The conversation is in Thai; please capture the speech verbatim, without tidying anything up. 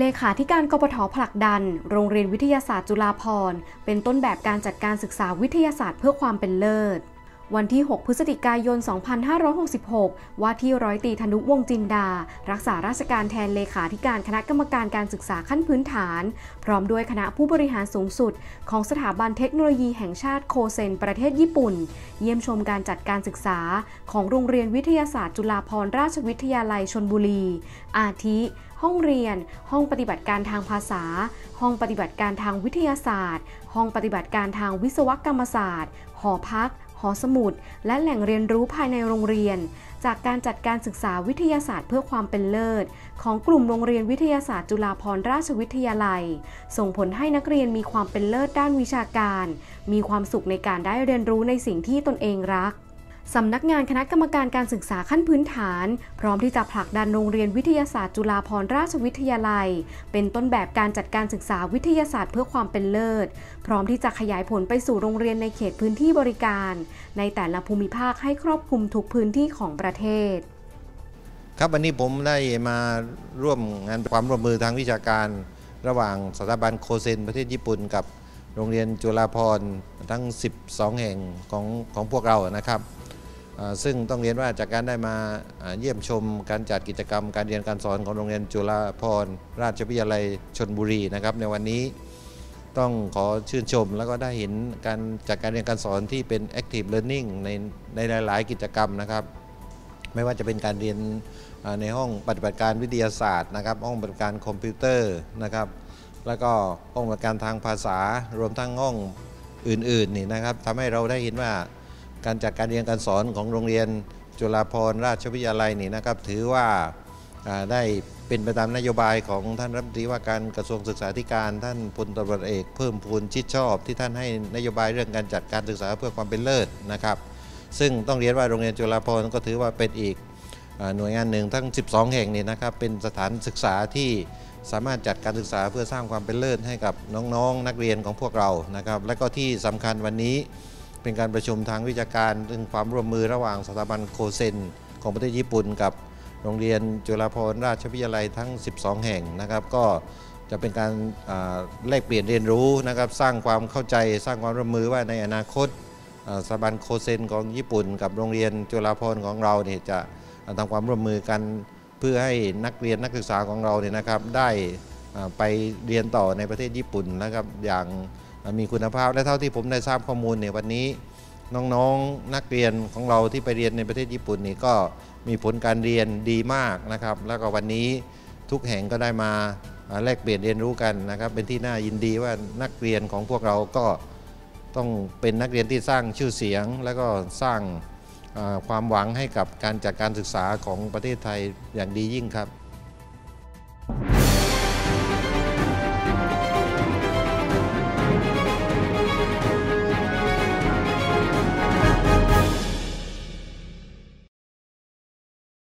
เลขาธิการกปท.ผลักดันโรงเรียนวิทยาศาสตร์จุฬาภรณ์เป็นต้นแบบการจัดการศึกษาวิทยาศาสตร์เพื่อความเป็นเลิศวันที่ หก พฤศจิกายน สองพันห้าร้อยหกสิบหก ว่าที่ร้อยตรีธนุวงศ์จินดารักษาราชการแทนเลขาธิการคณะกรรมการการศึกษาขั้นพื้นฐานพร้อมด้วยคณะผู้บริหารสูงสุดของสถาบันเทคโนโลยีแห่งชาติโคเซนประเทศญี่ปุ่นเยี่ยมชมการจัดการศึกษาของโรงเรียนวิทยาศาสตร์จุฬาภรณ์ราชวิทยาลัยชลบุรีอาทิห้องเรียนห้องปฏิบัติการทางภาษาห้องปฏิบัติการทางวิทยาศาสตร์ห้องปฏิบัติการทางวิศวกรรมศาสตร์หอพักหอสมุดและแหล่งเรียนรู้ภายในโรงเรียนจากการจัดการศึกษาวิทยาศาสตร์เพื่อความเป็นเลิศของกลุ่มโรงเรียนวิทยาศาสตร์จุฬาภรณ์ราชวิทยาลัยส่งผลให้นักเรียนมีความเป็นเลิศด้านวิชาการมีความสุขในการได้เรียนรู้ในสิ่งที่ตนเองรักสำนักงานคณะกรรมการการศึกษาขั้นพื้นฐานพร้อมที่จะผลักดันโรงเรียนวิทยาศาสตร์จุฬาภรณ์ราชวิทยาลัยเป็นต้นแบบการจัดการศึกษาวิทยาศาสตร์เพื่อความเป็นเลิศพร้อมที่จะขยายผลไปสู่โรงเรียนในเขตพื้นที่บริการในแต่ละภูมิภาคให้ครอบคลุมทุกพื้นที่ของประเทศครับวันนี้ผมได้มาร่วมงานความร่วมมือทางวิชาการระหว่างสถาบันโคเซนประเทศญี่ปุ่นกับโรงเรียนจุฬาภรณ์ทั้งสิบสองแห่งของของพวกเรานะครับซึ่งต้องเรียนว่าจากการได้มาเยี่ยมชมการจัดกิจกรรมการเรียนการสอนของโรงเรียนจุฬาภรณ์ราชวิทยาลัยชลบุรีนะครับในวันนี้ต้องขอชื่นชมแล้วก็ได้เห็นการจัดการเรียนการสอนที่เป็น Active Learning ในในหลายๆกิจกรรมนะครับไม่ว่าจะเป็นการเรียนในห้องปฏิบัติการวิทยาศาสตร์นะครับห้องปฏิบัติการคอมพิวเตอร์นะครับแล้วก็ห้องปฏิบัติการทางภาษารวมทั้งห้องอื่นๆนี่นะครับทำให้เราได้เห็นว่าการจัดการเรียนการสอนของโรงเรียนจุฬาภรณ์ราชวิทยาลัยนี่นะครับถือว่าได้เป็นไปตามนโยบายของท่านรัฐมนตรีว่าการกระทรวงศึกษาธิการท่านพลตำรวจเอกเพิ่มพูนชิดชอบที่ท่านให้นโยบายเรื่องการจัดการศึกษาเพื่อความเป็นเลิศนะครับซึ่งต้องเรียนว่าโรงเรียนจุฬาภรณ์ก็ถือว่าเป็นอีกหน่วยงานหนึ่งทั้งสิบสองแห่งนี่นะครับเป็นสถานศึกษาที่สามารถจัดการศึกษาเพื่อสร้างความเป็นเลิศให้กับน้องๆนักเรียนของพวกเรานะครับและก็ที่สำคัญวันนี้เป็นการประชุมทางวิชาการเรื่องความร่วมมือระหว่างสถาบันโคเซนของประเทศญี่ปุ่นกับโรงเรียนจุฬาภรณ์ราชวิทยาลัยทั้งสิบสองแห่งนะครับก็จะเป็นการแลกเปลี่ยนเรียนรู้นะครับสร้างความเข้าใจสร้างความร่วมมือว่าในอนาคตสถาบันโคเซนของญี่ปุ่นกับโรงเรียนจุฬาภรณ์ของเราเนี่ยจะทำความร่วมมือกันเพื่อให้นักเรียนนักศึกษาของเราเนี่ยนะครับได้ไปเรียนต่อในประเทศญี่ปุ่นนะครับอย่างมีคุณภาพและเท่าที่ผมได้ทราบข้อมูลในวันนี้น้องๆนักเรียนของเราที่ไปเรียนในประเทศญี่ปุ่นนี่ก็มีผลการเรียนดีมากนะครับแล้วก็วันนี้ทุกแห่งก็ได้มาแลกเปลี่ยนเรียนรู้กันนะครับเป็นที่น่ายินดีว่านักเรียนของพวกเราก็ต้องเป็นนักเรียนที่สร้างชื่อเสียงแล้วก็สร้างความหวังให้กับการจัดการศึกษาของประเทศไทยอย่างดียิ่งครับ